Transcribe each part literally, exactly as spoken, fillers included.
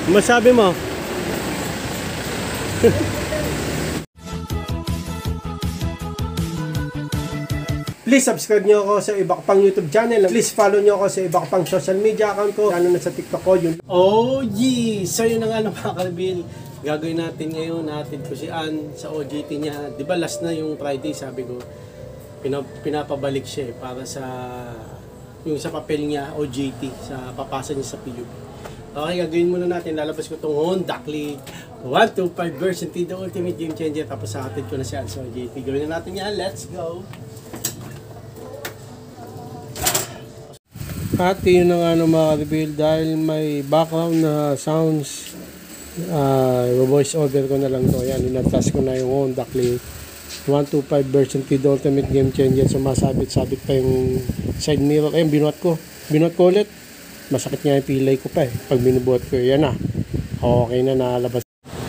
Masabi mo? Please subscribe nyo ako sa iba ko pang YouTube channel. Please follow nyo ako sa iba ko pang social media account ko. Ano na sa TikTok ko yun. Oh yeah! So yun na nga mga kalbil. Gagawin natin ngayon. Natin ko si Ann sa O J T niya. Di ba last na yung Friday sabi ko. Pinap pinapabalik siya eh, para sa yung sa papel niya O J T. Sa papasa niya sa P U B. Okay, gagawin muna natin. Lalabas ko itong Honda Click one twenty-five version T, the ultimate game changer. Tapos sa atin ko na si Ann sa O J T. Gawin na natin yan. Let's go! At yun na nga mga reveal dahil may background na sounds, uh, voice over ko na lang to. Yan, inatas ko na yung Honda Click one twenty-five version T, the ultimate game changer. Sumasabit-sabit pa yung side mirror. Ayun, binuhat ko. Binuhat ko ulit. Masakit nga yung pilay ko pa eh. Pag binubuhat ko, yan na. Okay na, nalabas.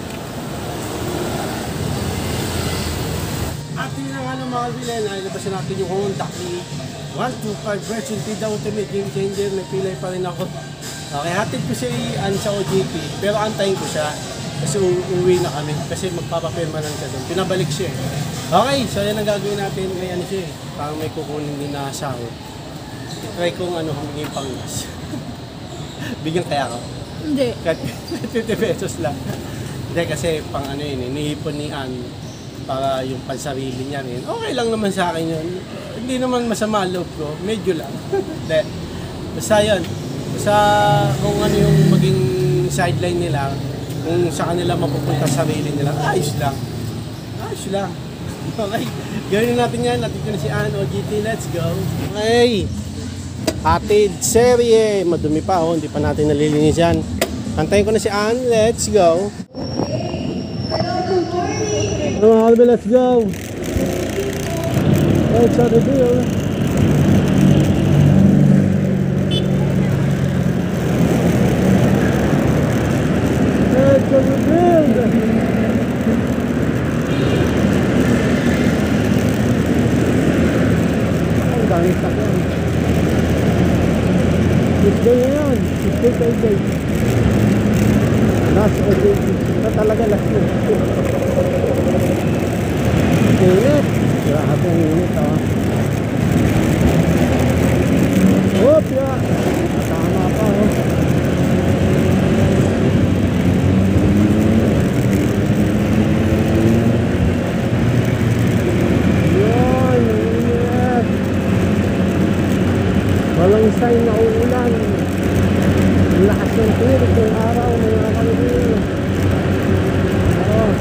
At yun na nga mga reveal, nalabas na natin yung Honda Click one twenty-five version T, the ultimate game changer. May pilay pa rin ako. Okay, hatid ko si Ann sa O J T. Pero antayin ko siya. Kasi uuwi na kami. Kasi magpapapirma lang siya doon. Pinabalik siya eh. Okay, so yan ang gagawin natin. May ano siya eh. Parang may kukunin din na asawa. I-try kong ano, humingi yung panglas. Bigyan kaya ako? Hindi. fifty pesos lang. Hindi kasi pang ano yun eh. Nihipon ni Ann para yung pansarili niya rin. Okay lang naman sa akin yun. Hindi naman masama loob ko. Medyo lang. Hindi. Basta yun. Basta kung ano yung maging sideline nila, kung sa kanila mapupunta sarili nila, ayos lang. Ayos lang. Okay. Gawin natin yan. Natin ko na si Ann, O J T. Let's go. Okay. Hatid serye. Madumi pa oh. Hindi pa natin nalilinis yan. Antayin ko na si Ann. Let's go. Ano mga let's go. Let's go the deal. Let's go the deal. Ang dami sa yan. Let's go yan. Let's go kay day. Last O J T. Ito talaga last O J T. Init. Grabe ang init ah. Oop ya. Tama pa oh. Yan. Init. Walang sign na uulan. Ang lakas ng tirik ng araw mga kalibin. Oh.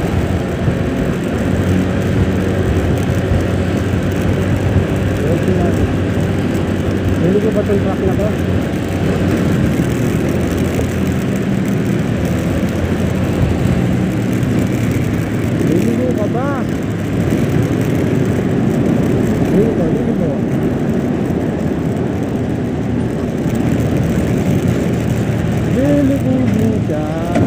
Hindi ko ba itong truck na to? Hindi ko ka ba? Hindi ko, hindi ko. Hindi ko buka.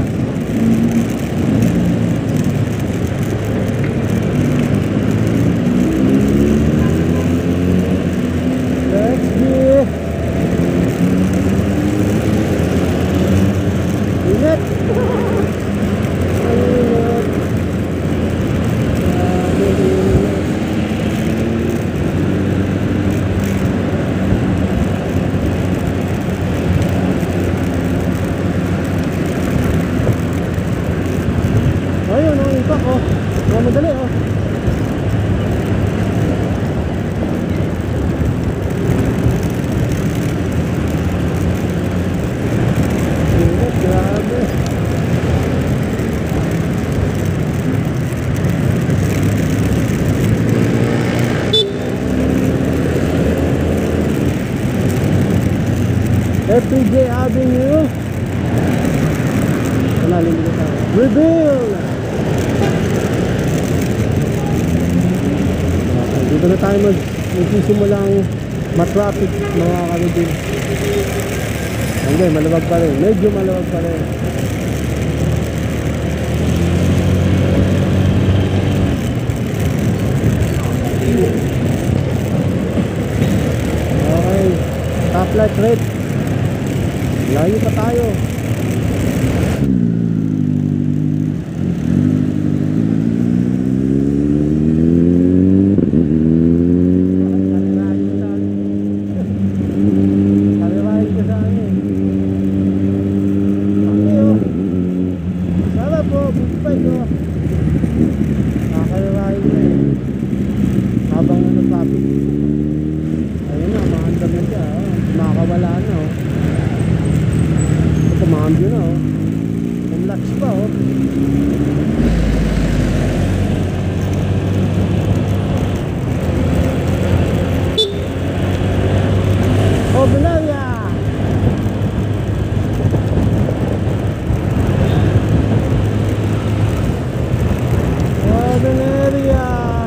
Madali oh. Ingat, grabe. F P J Avenue. Wala, limit na. Reveal! Dito na tayo mag magsisimulang matraffic mga kalibin. Hindi, maluwag pa rin. Medyo maluwag pa rin. Okay. Stoplight red. Layo pa tayo. Cambio na oh. Umlax pa oh. Oh, Benaria! Oh, Benaria!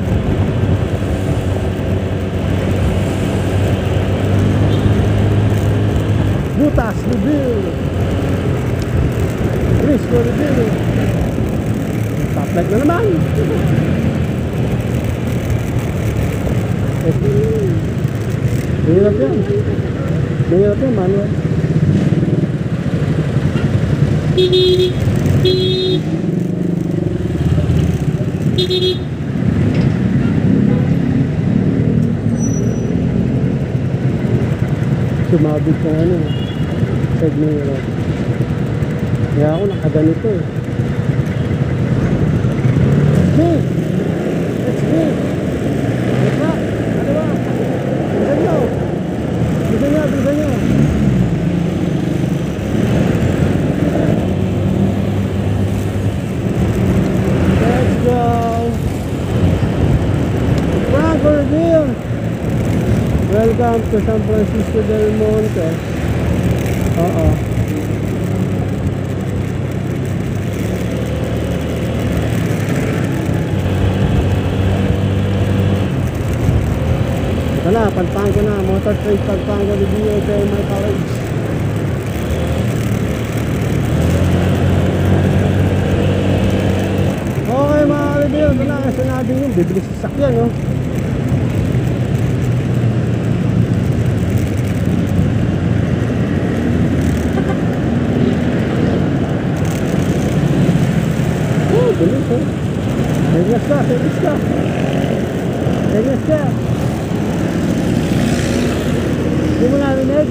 Butas, Reveal! Risco, Reveal! Stoplight na naman! Mahirap yan. Mahirap yan, manual. Sumabit ka ano, side mirror. Kaya ako nakaganito eh. Hey! Let's go! Let's go! Ano ba? Bilisan nyo! Bilisan nyo! Bilisan nyo! Let's go! Francorville! Welcome to San Francisco del Monte. Oo. Wala, Pampanga na. Motor Trade Pampanga D B O J my college. Okay mga ka-review, wala kasi natin yung bibilis sa sakyan, no? Oh, bilis, oh. Serious ka, serious ka. Serious ka. Hindi mo narinig?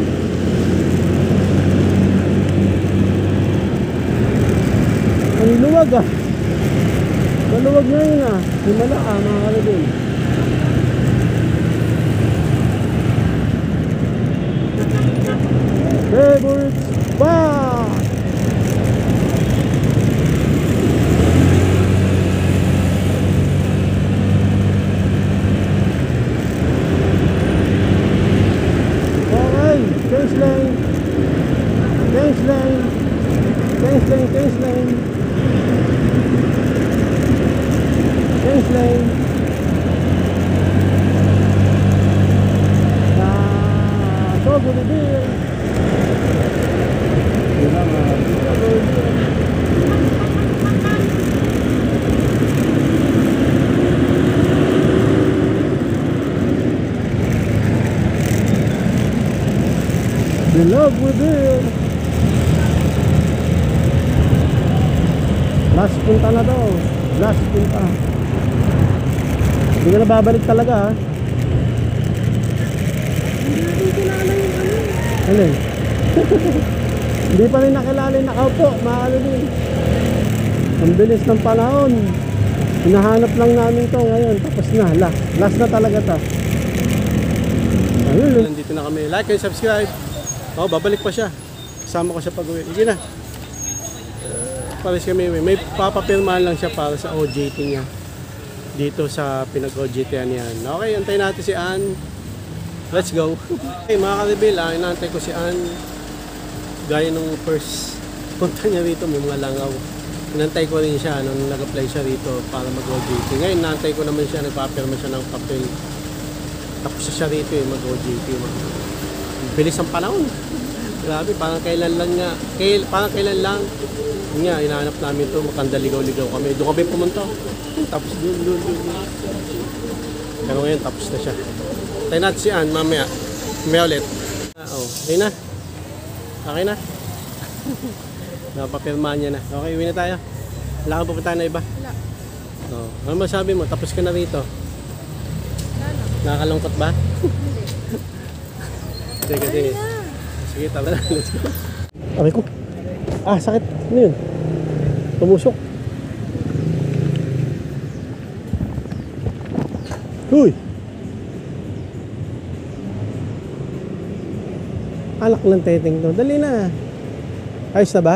Ang luwag ah. Maluwag na yun ah. Himala ah mga kalabin. Favorite spot! Change lane, change lane, change lane, change lane, change lane. Ah, so good deal. Gila nga, so good deal. In love with it. Last punta na to. Last punta. Hindi ka na babalik talaga ha. Hindi natin kilala yung ano. Ano eh? Hindi pa rin nakilala yung nakaupo. Mahalo din. Ang bilis ng panahon. Hinahanap lang namin to ngayon. Tapos na. Last, last na talaga to. Ayun. Nandito na kami. Like and subscribe. Oh, babalik pa siya. Kasama ko siya pag-uwi. Sige na. Uh, pares kami. May papapirmahan lang siya para sa O J T niya. Dito sa pinag-O J T niya. Okay, antayin natin si Ann. Let's go. Okay, mga ka-reveal, ah, inaantay ko si Ann. Gaya nung first punta niya rito, may mga langaw. Inantay ko rin siya nung nag-apply siya rito para mag-O J T. Ngayon, inaantay ko naman siya. Nagpapirma siya ng papel. Tapos siya rito eh, mag-O J T. Bilis ang panahon. Grabe, parang kailan lang nga. Kail, parang kailan lang. Yun nga, hinahanap namin ito. Makandaligaw-ligaw kami. Doon kami pumunta. Tapos doon, doon, doon. Pero ngayon, tapos na siya. Tayo natin si Ann, mamaya. Mamaya ulit. Ah, oh, okay na. Okay na. Napapirmahan niya na. Okay, uwi na tayo. Wala kang pupunta na iba? Wala. Oh, ano masabi mo? Tapos ka na rito. Wala. Nakakalungkot ba? Sige, sige. Sige, tara na. Let's go. Aray ko. Ah, sakit. Ano yun? Tumusok. Uy! Alak ng teteng to. Dali na. Ayos na ba?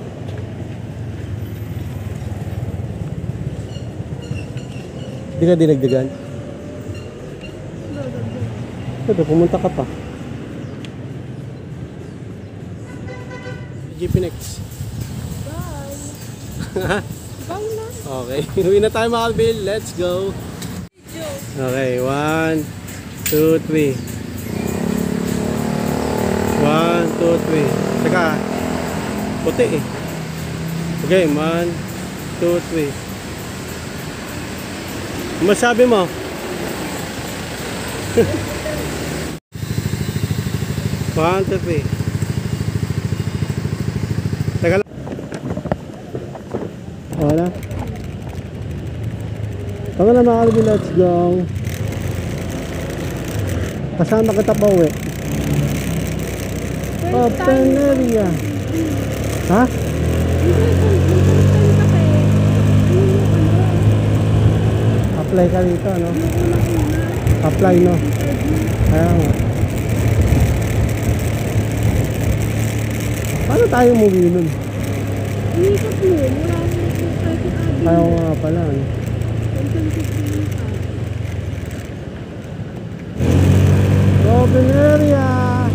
Hindi ka dinagdagan? Ito, pumunta ka pa. G P next. Bye. Bye na. Okay, uwi na tayo mga Albil. Let's go. Okay, one, two, three. One, two, three. Teka, puti eh. Okay, one, two, three. Ano masabi mo? One, two, three. Teka lang. Wala. Tama na mga Albil, let's go. Kasama kita pa uwi. Open area. Ha? Apply ka rito, no? Apply, no? Kaya nga. Paano tayo umuwi nun? Ikot mo. Wala mo yung private avenue. Kaya nga pala, no? Open area.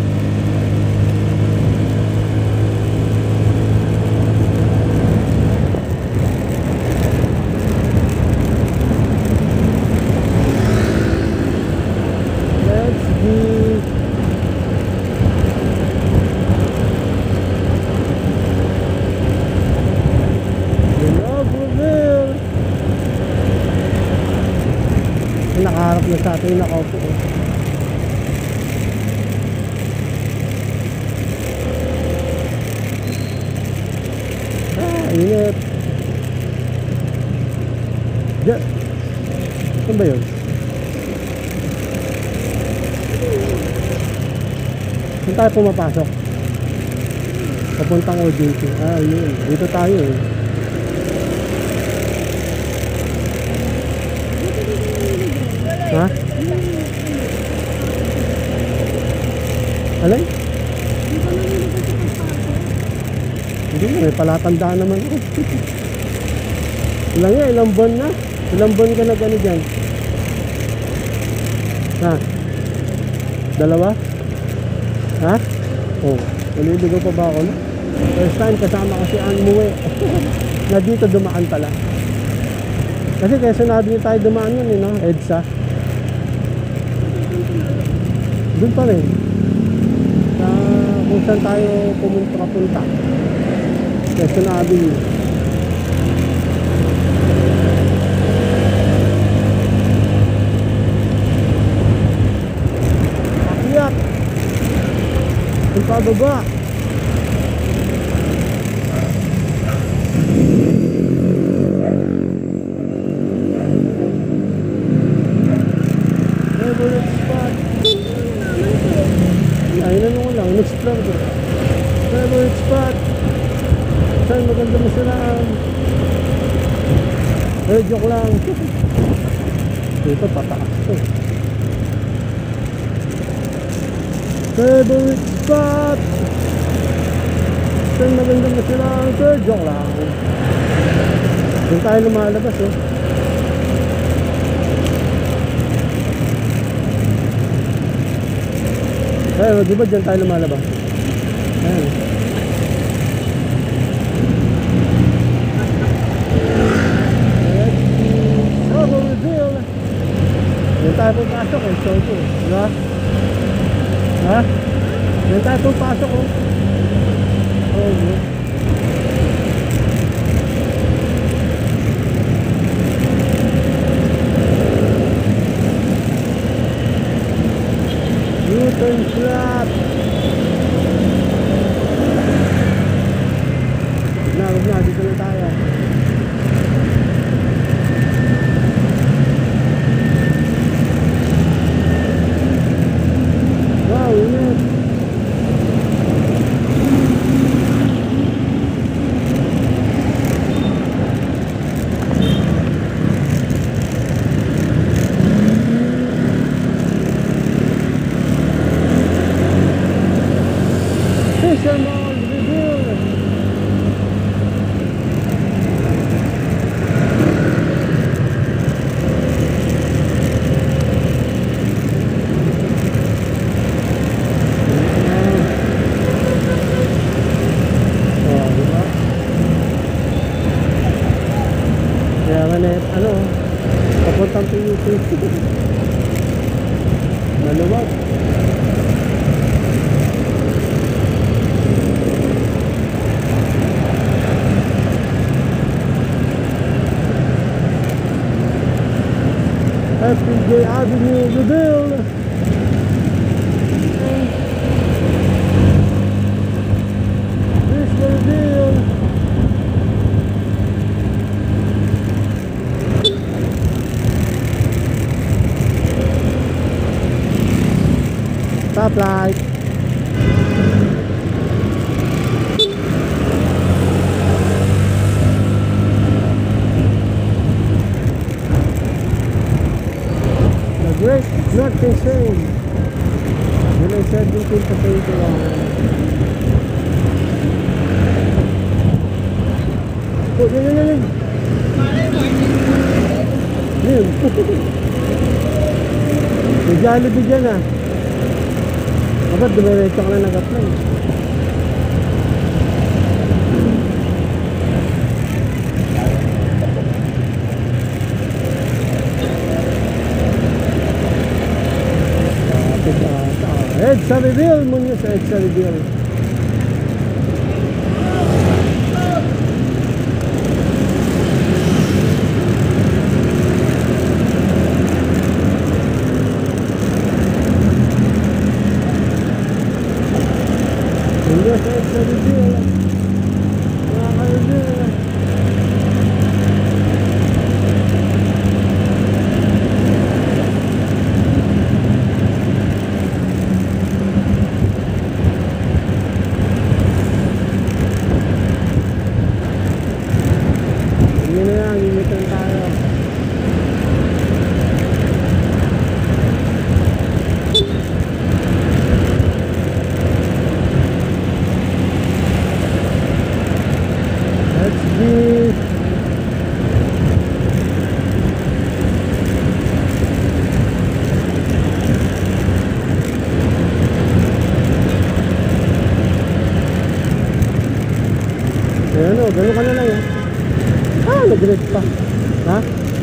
Let's be the Loverville. Nakaharap na sa atin, nakaupo eh. Ingat. Diyan. Saan ba yun? Saan tayo pumapasok? Papuntang O J T. Ah, yun. Dito tayo eh. Ha? Alay? Hindi na, may palatandaan naman ako. Ilang yan, ilang buwan na. Ilang buwan ka na gano'n dyan? Ha? Dalawa? Ha? Oh, naliligaw pa ba ako na? First time kasama ko si Ann Mue. Na dito dumaan pala. Kasi kaya sinabi niyo tayo dumaan yun eh, no? EDSA. Doon pa rin. Sa kung saan tayo pumunta kapunta. Quezon Avenue. Akyat. Yung pababa. Favorite spot. Ay, nanong lang. In-explore ko. Favorite spot. Saan maganda masaraan? Eh, joke lang. Dito, pataas to. Favorite spot. Saan maganda masaraan? Eh, joke lang. Doon tayo lumalabas, oh. Eh, di ba dyan tayo lumalabas? Ayan. Yan tayo pupasok eh, so ito, diba? Ha? Yan tayo pupasok oh. Oh, yeah. U-turn flat. Na, huwag na, dito na tayo. Wow, init. ano, papuntang P U P. Maluwag. F P J Avenue, Udil. Visual Udil. Stoplight. The great not the same. July seventeen to twenty-one. Oh, yun, yun, yun. Yun. May Jollibee dyan ah. Dapat dumiretso ka na nag-apply. Edsa Reveal mo niyo sa Edsa Reveal. Hindi sa Edsa Reveal. Mga ka-reveal. Hindi na yan, limitan tayo. Let's be ayan o, gano'n ka na lang eh. Ah, nag-red pa. Ha?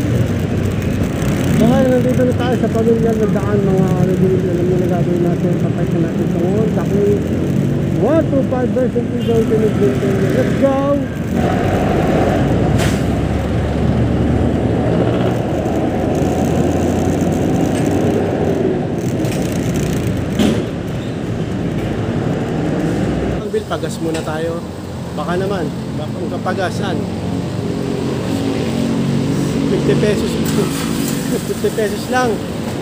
Okay, nandito na tayo sa pamilya ng daan mga regular. Alam nyo na gagawin natin. Papay ka natin sa ngayon. Daki one two five version two thousand eighteen. Let's go! Ang bill, pagas muna tayo. Baka naman, baka kung kapagasan fifty pesos fifty pesos lang.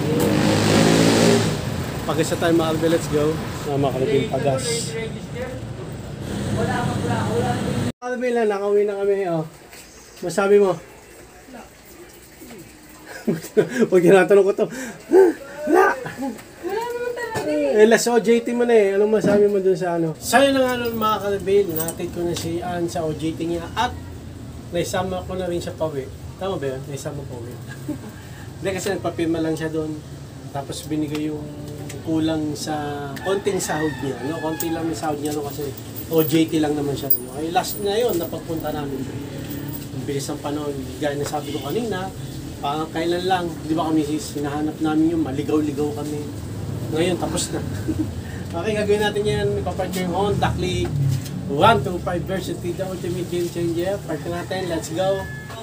Pagas na tayo mga Arbe, let's go. Mga kalabing pagas. Arbe lang, nakauwi na kami. Oh. Masabi mo? Pag tinatanong ko to, wala! Eh, last O J T mo na eh. Anong masabi mo dun sa ano? Sa'yo na nga nun mga kalabing, natin ko na si Ann sa O J T niya at naisama ko na rin siya pauwi. Tama ba yun? Naisama po ulit. Hindi kasi nagpapirma lang siya doon. Tapos binigay yung kulang sa konting sahod niya. No? Konti lang yung sahod niya no? Kasi O J T lang naman siya. No? Ay last na yun, napagpunta namin. Ang bilis ng panahon. Gaya na sabi ko kanina, parang kailan lang, di ba kami hinahanap namin yung maligaw-ligaw kami. Ngayon, tapos na. Okay, gagawin natin yan. Ipapart yung Honda Click one two five version T, the ultimate game changer. Park natin, let's go.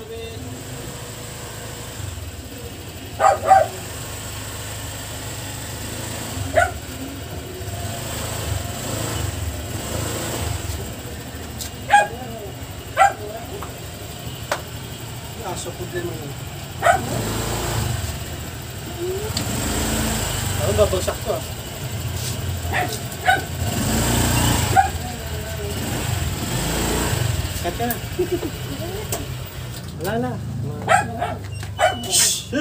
Aso problema yun. Ako babagsak to ah. Cut ka na. Wala na. Shhh!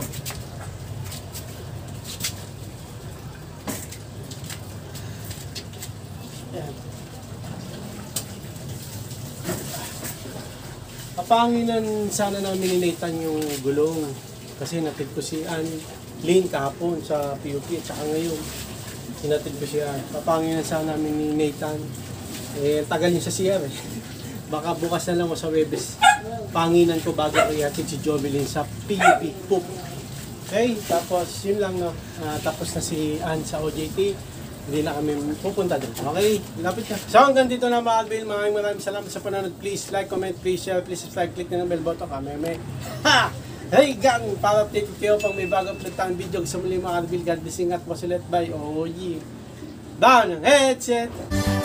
Papanginan sana namin ni Nathan yung gulong kasi natid ko si Ann Lynn kahapon sa P U P at saka ngayon sinatid ko siya. Papanginan sana namin ni Nathan eh tagal niya sa C R eh. Baka bukas na lang o sa Webes, panginan ko bago ko ihatid si Jovelyn sa P U P, P U P. Okay, tapos yun lang, no. Ah, tapos na si Ann sa O J T. Hindi na kami pupunta doon. Okay, lapit na. So hanggang dito na mga Alvin. Maraming maraming salamat sa panonood. Please like, comment, please share, please subscribe. Click na ng bell button. Kameme. Ha! Hey gang! Para update kayo pang may bagong upload tayong video. Sa muli mga Alvin. God bless, ingat, wasulit, bye. Oh, yeah. Down ang headset!